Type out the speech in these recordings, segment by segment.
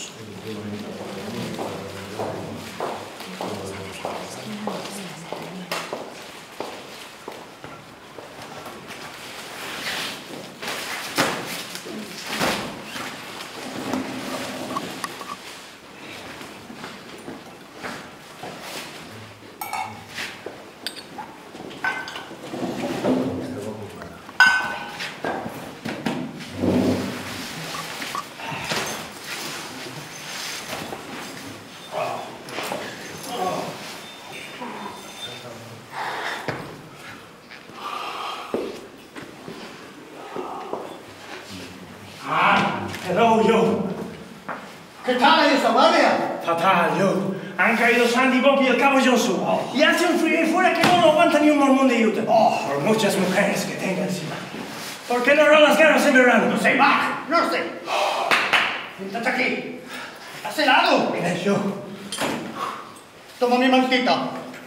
Hello, yo. ¿Qué tal es esa guardia? Fatal, yo. Han caído Sandy, Bob y el Cabo Johnson. Y hace un frío ahí fuera que no lo aguanta ni un mormón de Utah. Por muchas mujeres que tenga encima. ¿Por qué no roban las garras en verano? No sé, Mac, no sé. Siéntate aquí. ¿Estás helado? Mira, yo. Toma mi mantita.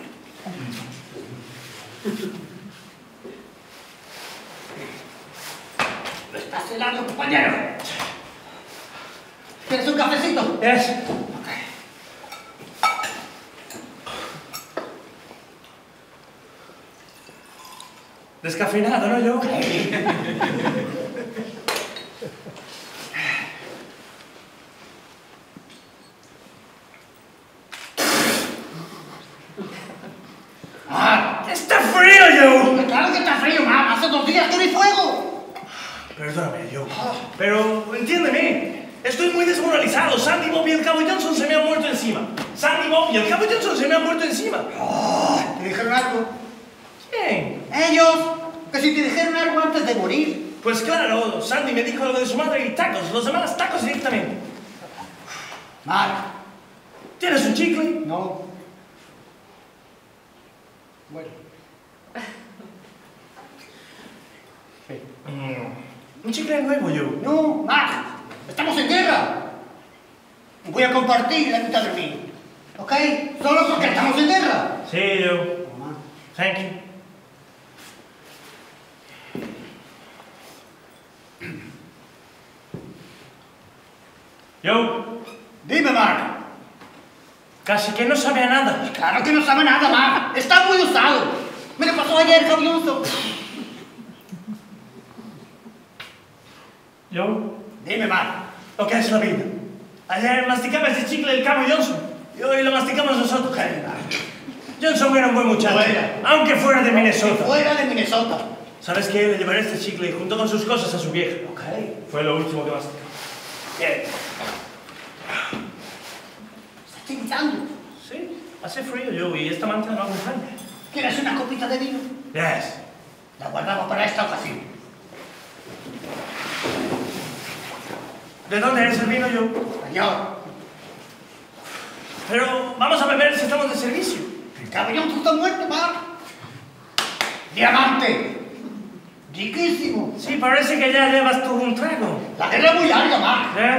¿No estás helado, compañero? ¿Quieres un cafecito? Yes. Descafeinado, ¿no, yo? ¡Está frío, yo! Claro que está frío, Mac. Hace 2 días que no hay fuego. Perdóname, yo. Pero, entiéndeme. Estoy muy desmoralizado. Sandy, Bob y el Cabo Johnson se me han muerto encima. Sandy, Bob y el Cabo Johnson se me han muerto encima. ¿Te dijeron algo? ¿Quién? Ellos. Que si te dijeron algo antes de morir. Pues claro, Sandy me dijo algo de su madre y tacos. Los demás tacos directamente. Mac. ¿Tienes un chicle? No. Bueno. Sí. Un chicle nuevo, yo. No, Mac. Estamos en guerra. Voy a compartir la mitad de mí. ¿Ok? Solo porque estamos en guerra. Sí, yo. Thank you. Yo. Dime, Mac. Casi que no sabe a nada. Claro que no sabe nada, Mac. Está muy usado. Me lo pasó ayer, Javioso. Yo. Dime, Mac. Lo que es la vida. Ayer masticaba ese chicle del Cabo Johnson y hoy lo masticamos nosotros. Johnson era un buen muchacho, aunque fuera de Minnesota. Fuera de Minnesota. ¿Sabes qué? Le llevaré este chicle junto con sus cosas a su vieja. Ok. Fue lo último que masticó. Bien. ¿Estás pintando? Sí, hace frío, yo, y esta manta no acompaña. ¿Quieres una copita de vino? Yes. La guardamos para esta ocasión. ¿De dónde es el vino, yo? Señor, Pero vamos a beber si estamos de servicio. el caballón está muerto, Mac. Diamante. Riquísimo. Sí, parece que ya llevas tú un trago. La guerra es muy larga, Mac. ¿Eh?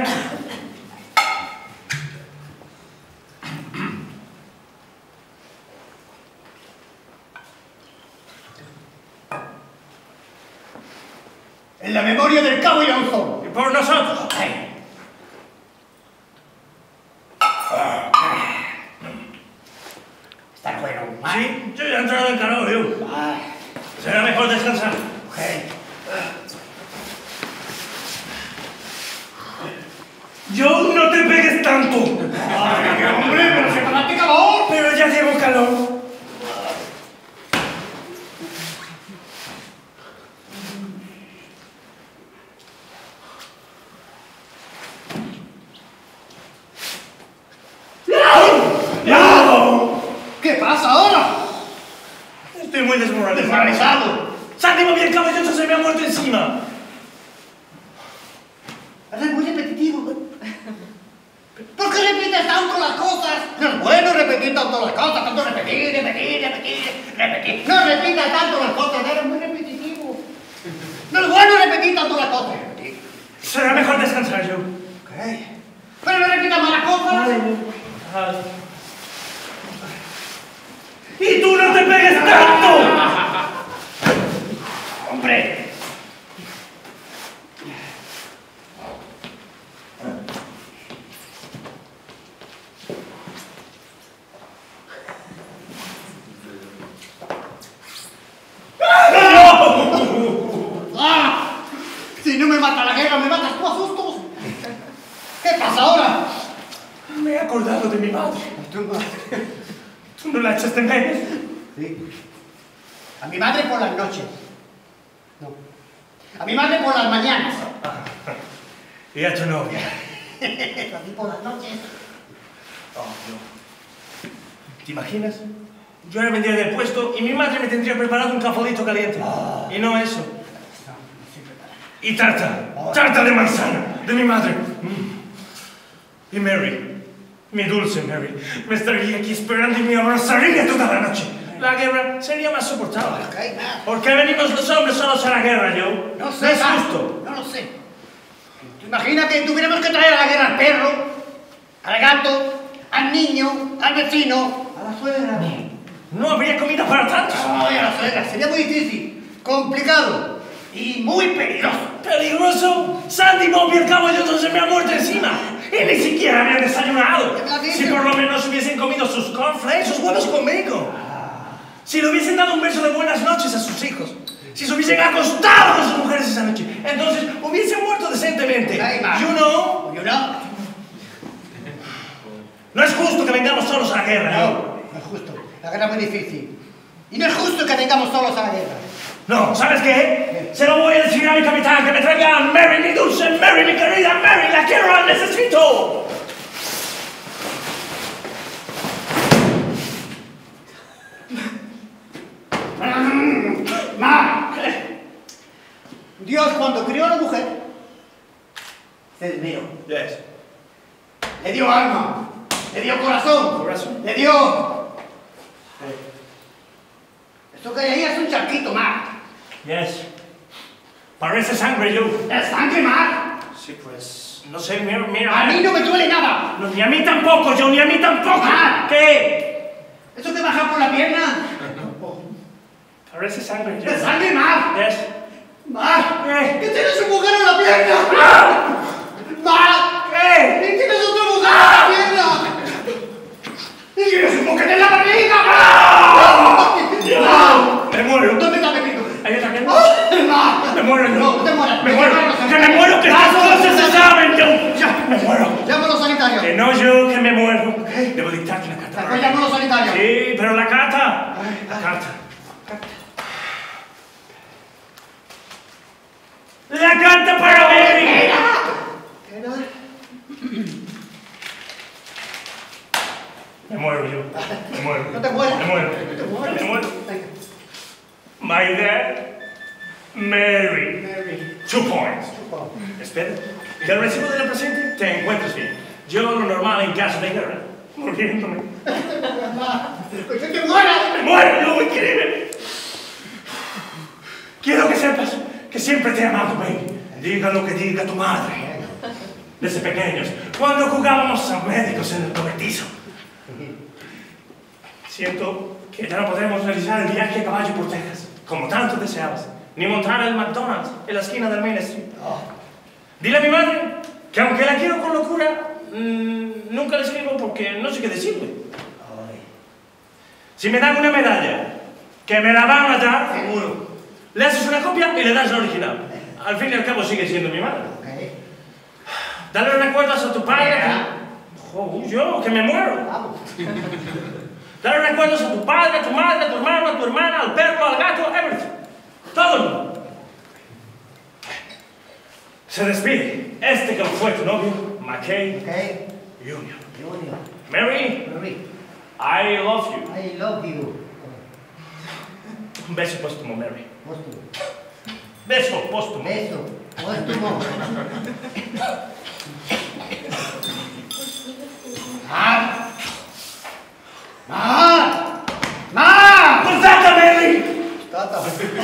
En la memoria del Cabo Johnson. Y por nosotros. Ok. Está bueno, Mac. Sí, yo ya he entrado en calor, yo. Ay, Será mejor descansar. ok. Yo, no te pegues tanto. Ay, hombre, pero se me hace calor. Pero ya llevo calor. ¡No! ¿Qué pasa ahora? Estoy muy desmoralizado. Desmoralizado. Sandy, Bob y el Cabo Johnson se me ha muerto encima. Es muy repetitivo. ¿Por qué repites tanto las cosas? No es bueno repetir tanto las cosas, tanto repetir. No repitas tanto las cosas, eres muy repetitivo. No es bueno repetir tanto las cosas. Será mejor descansar, yo. Ok. Pero no repitas más las cosas. ¡Y tú no te pegues tanto! Hombre. de mi madre. ¿Tu madre? ¿Tú no la echas de menos? Sí. A mi madre por las noches. No. A mi madre por las mañanas. ¿Y a tu novia? A mí por las noches. Oh, no. ¿Te imaginas? Yo ahora vendría del puesto y mi madre me tendría preparado un cafelito caliente. Oh. Y no eso. Y tarta. Tarta de manzana. De mi madre. Y Mary. Mi dulce Mary. Me estaría aquí esperando y me abrazaría toda la noche. La guerra sería más soportable. ¿Por qué venimos los hombres solos a la guerra, Joe? No No sé, es justo. No lo sé. ¿Te imaginas que tuviéramos que traer a la guerra al perro, al gato, al niño, al vecino, a la suegra? No habría comida para tantos. Ay, a la suegra. Sería muy difícil, complicado y muy peligroso. ¿Peligroso? Sandy Bob y el caballo se me ha muerto encima. Y ni siquiera habían desayunado. Si por lo menos hubiesen comido sus cornflakes, sus huevos conmigo. Si le hubiesen dado un beso de buenas noches a sus hijos. Si se hubiesen acostado con sus mujeres esa noche. Entonces hubiesen muerto decentemente. You know? You know? No es justo que vengamos solos a la guerra. No, no es justo. La guerra es muy difícil. Y no es justo que vengamos solos a la guerra. No, ¿sabes qué? Se lo voy a decir a mi capitán que me traiga a Mary, mi dulce Mary, mi querida Mary. La quiero, la necesito. ¡Ma! Dios, cuando crió a la mujer, se desvió. Yes. Le dio alma, le dio corazón, le dio... Eso que hay ahí es un charquito, ma. Yes. Parece sangre, yo. ¿Es sangre, ma? Sí, pues, no sé, mira. A mí no me duele nada. No, ni a mí tampoco, Joe, ni a mí tampoco. Ma. ¿Qué? ¿Eso que baja por la pierna? Parece sangre, Joe. ¿Es sangre, ma? Yes. Ma, ¿Qué? ¿qué tienes un mujer en la pierna? Ma, ¿Qué? ¿y tienes otra mujer en la pierna? ¿Y tienes un mujer en la barriga? Ma, Me muero. ¿dónde está Pepito? Ahí está, ¿qué? Ma, Me muero, yo. no te mueras. Me muero. Que me muero, que estas cosas se saben, Joe. Ya, me muero. Llama a los sanitarios. Que no, yo, que me muero. Debo dictarte una carta. Después llama a los sanitarios. Sí, pero la carta. La carta. ¡La carta para Mary! Me muero yo. Me muero. No te mueras. Me muero. No te mueras. Me muero. Venga. My dad, Mary. Mary. 2 points. Espera. Del recibo de la presente te encuentras bien. Yo lo normal en caso de guerra. Muriéndome. Ma, pues que te mueras. Me muero, yo, increíble. Quiero que sepas que siempre te he amado, baby. Diga lo que diga tu madre. Desde pequeños, cuando jugábamos a médicos en el cobertizo. Siento que ya no podremos realizar el viaje a caballo por Texas, como tanto deseabas, ni montar el McDonald's en la esquina del Main Street. Dile a mi madre que aunque la quiero con locura, nunca le escribo porque no sé qué decirle. Si me dan una medalla, que me la van a dar, Seguro. le haces una copia y le das la original. Al fin y al cabo sigue siendo mi madre. Dale recuerdos a tu padre. Yo, que me muero. Vamos. Dale recuerdos a tu padre, a tu madre, a tu hermano, a tu hermana, al perro, al gato, everything. Todo el mundo. Se despide. Este que fue tu novio, McKay Jr. Junior. Mary, Mary. I love you. I love you. Un beso póstumo, Mary. Póstumo. Beso póstumo. Beso. Póstumo. ¡Ma! ¡Ma! ¡Ma! ¡Pues tata, Mary! Tata.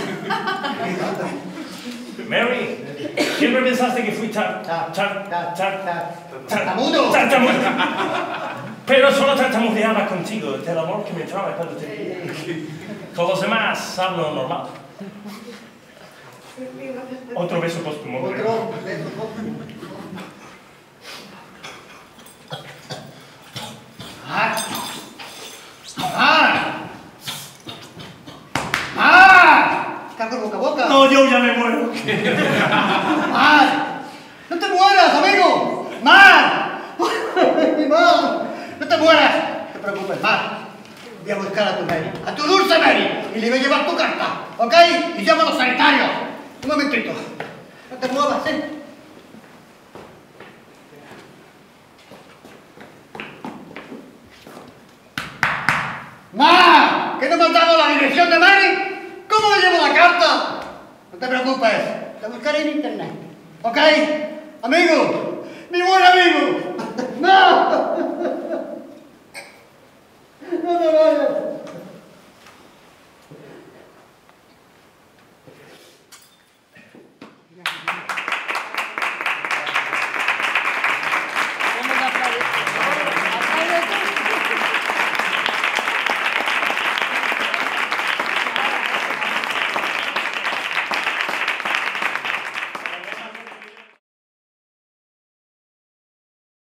Mary, siempre pensaste que fui tartamudo. Pero solo tartamudeaba contigo, del amor que me entraba cuando te vi. Con los demás hablo normal. Otro beso póstumo. Otro beso póstumo. ¡Ma! ¡Ma! ¡Ma! ¡Cago boca a boca! No, yo ya me muero. ¡Ma! ¡No te mueras, amigo! ¡Ma! ¡Ma! ¡No te mueras. No te preocupes más. Voy a buscar a tu Mary, a tu dulce Mary, y le voy a llevar tu carta, ¿ok? Y llamo a los sanitarios. Un momentito. No te muevas, ¿eh? ¡Ma! ¿Que no me has dado la dirección de Mary? ¿Cómo le llevo la carta? No te preocupes, la buscaré en internet. ¿Ok? Amigo, mi buen amigo. ¡No! No te vayas.